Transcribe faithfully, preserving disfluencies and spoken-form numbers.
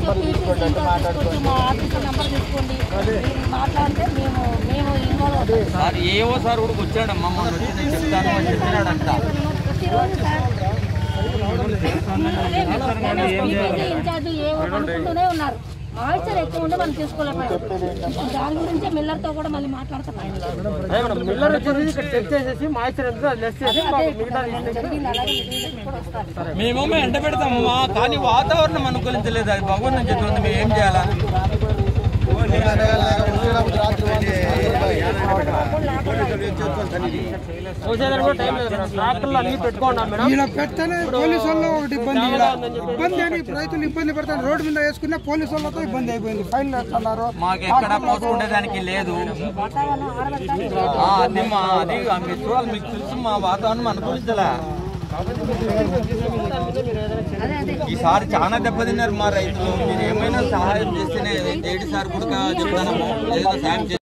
మా officer number తీసుకోండి మాట్లాడితే మేము మేము ఇన్వాల్వ్ అవుతాం సార్. ఏవో సార్ కూడా వచ్చాడమ్మా మొన్న వచ్చి నేను చెప్తాను అని చెప్పినాడంట. ప్రతిరోజు సార్ ఇన్ఛార్జ్ ఏవో అనుకుంటూనే ఉన్నారు. మాయిశ్చర్ ఎక్కువ ఉంటే మనం తీసుకోలేకపోయాం. దాని గురించే మిల్లర్తో కూడా మళ్ళీ మాట్లాడతాం. మిల్లర్ వచ్చేసి ఇక్కడ చెక్ చేసేసి మాయిశ్చర్ ఎంత లెస్ చేసి మేము ఎండ పెడతామమ్మా, కానీ వాతావరణం అనుకూలించలేదు. అది భగవాన్ నుంచి చెప్తుంది. మేము ఏం చేయాలా? ఇలా పెడితేనే పోలీసు వాళ్ళు ఒకటి ఇబ్బంది ఇబ్బంది అని రైతులు ఇబ్బంది పడతారు. రోడ్డు మీద వేసుకున్న పోలీసు వాళ్ళతో ఇబ్బంది అయిపోయింది. ఫైన్ వేస్తున్నారు. మాకు ఎక్కడ పోసుకునేదానికి లేదు. అది మా అది మీరు చూడాలి, మీకు తెలుసు మా వాతావరణం అనుకూలించలే. ఈసారి చాలా దెబ్బతిన్నారు మా రైతులు. మీరు ఏమైనా సహాయం చేస్తేనే ఏడు సార్ కూడా చెప్తాను, ఏదో సాయం